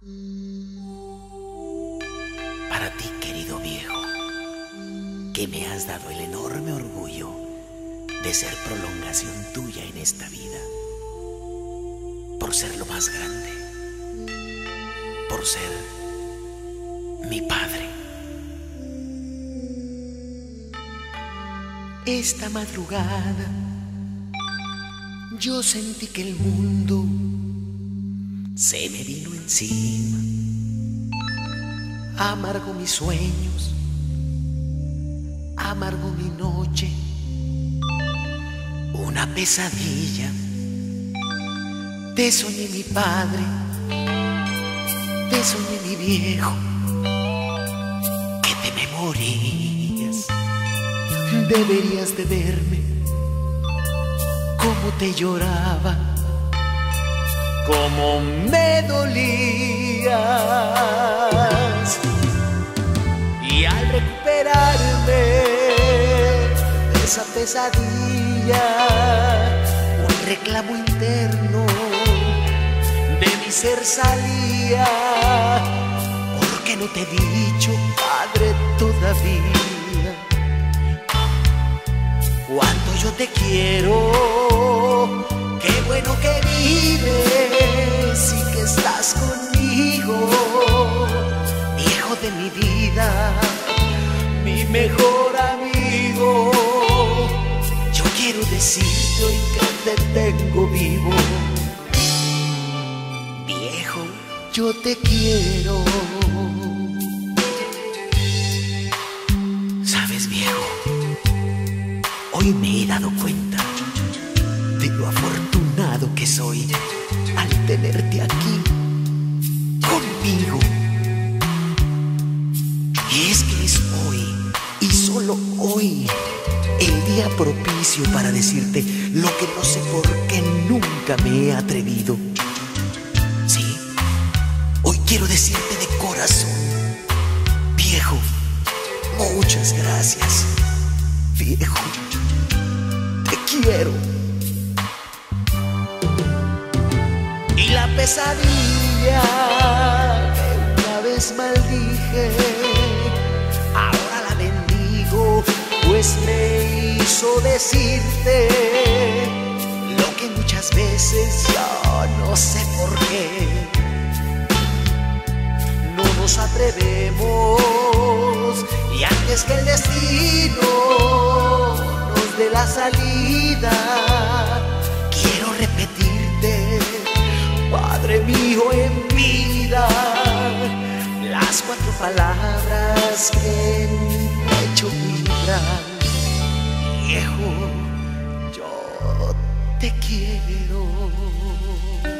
Para ti, querido viejo, que me has dado el enorme orgullo de ser prolongación tuya en esta vida, por ser lo más grande, por ser mi padre. Esta madrugada yo sentí que el mundo se me vino encima, amargó mis sueños, amargó mi noche, una pesadilla. Te soñé mi padre, te soñé mi viejo, que te me morías. Deberías de verme cómo te lloraba, cómo me dolías. Y al recuperarme de esa pesadilla, un reclamo interno de mi ser salía. ¿Por qué no te he dicho, padre, todavía cuánto yo te quiero? Qué bueno que vives y que estás conmigo, viejo de mi vida, mi mejor amigo. Yo quiero decirte hoy que te tengo vivo, viejo, yo te quiero. Sabes, viejo, hoy me he dado cuenta de lo afortunado que soy al tenerte aquí conmigo. Y es que es hoy, y solo hoy, el día propicio para decirte lo que no sé por qué nunca me he atrevido. Sí, hoy quiero decirte de corazón, viejo, muchas gracias, viejo, te quiero. Y la pesadilla que una vez maldije, ahora la bendigo, pues me hizo decirte lo que muchas veces yo no sé por qué no nos atrevemos. Y antes que el destino nos dé la salida, quiero repetirte, Padre mío en vida, las 4 palabras que en mi pecho vibran. Viejo, yo te quiero.